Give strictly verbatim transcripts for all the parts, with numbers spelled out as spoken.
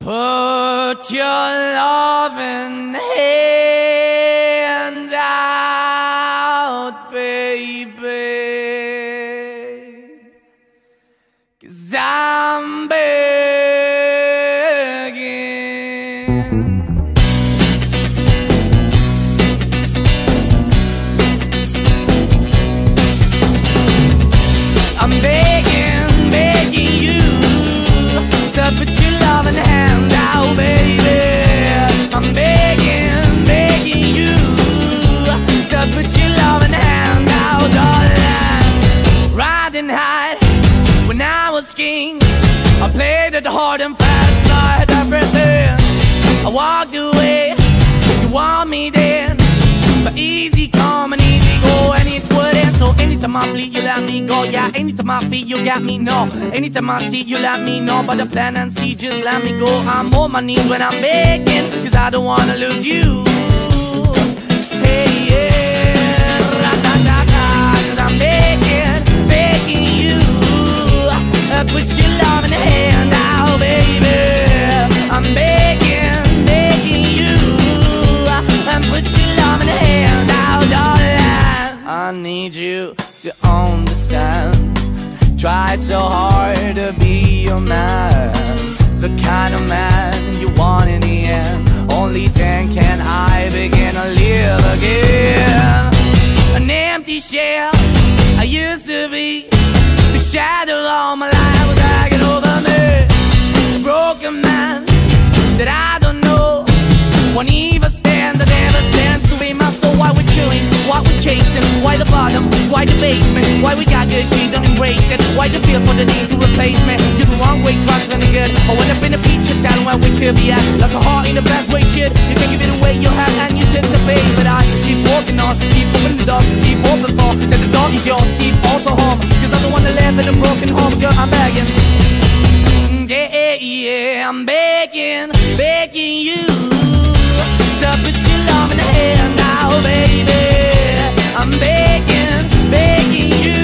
Put your loving hand out, baby, 'cause I'm begging. I'm begging, begging you to put your loving hand out, baby. I'm begging, begging you to put your loving hand out, darling. Riding high when I was king, I played it hard and fast, 'cause I had everything. I walked away, you want me then, but easy come and easy go, and it wouldn't. So anytime I bleed, you let me go. Yeah, anytime I feel, you got me, no. Anytime I see, you let me know. But the plan and see, just let me go. I'm on my knees when I'm begging, 'cause I don't wanna lose you. Hey, yeah, ra-da-da-da, 'cause I'm begging, begging you, uh, put your love in the hand out, baby. I'm begging, begging you, uh, and put your love in the hand out, darling. I need you to understand. Try so hard to be your man, the kind of man you want in the end. Only then can I begin to live again. An empty shell I used to be, the shadow all my life was hanging over me. A broken man that I don't know, won't even stand, I never stand to be my soul. Why we're chilling, why we're chasing, why the bottom, why the basement, why we got good shit, don't embrace it. Why the feel for the need to replace me? You're the wrong way, drugs running good. I went up in a feature town where we could be at, like a heart in the best way, shit. You can give it away, you have, and you tend to pay. But I keep walking on, keep opening the door, keep open for that the door is yours, keep also home, 'cause I don't wanna live in a broken home, girl, I'm begging. Yeah, yeah, I'm begging, begging you to put your love in the hand now, baby. I'm begging, begging you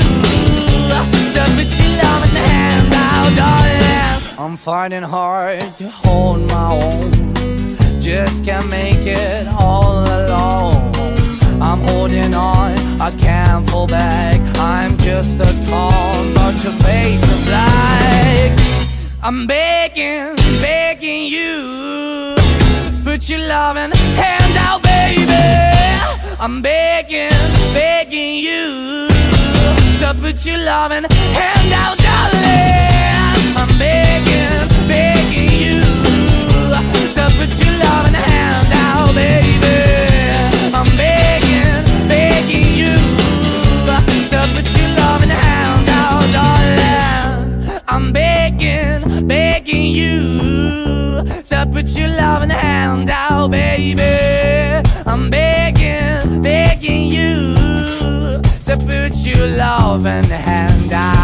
to put your love in the hand now, darling. I'm finding hard to hold my own, just can't make it all alone. I'm holding on, I can't fall back. I'm just a call, but your face is black. I'm begging, begging you, put your loving hand out, baby. I'm begging, begging you to put your loving hand out, darling. I'm begging, begging you to put your loving hand out, baby. I'm begging, begging you to put your loving hand out, darling. I'm begging, begging you to put your loving hand out, baby. I'm begging, begging you to put your loving hand out.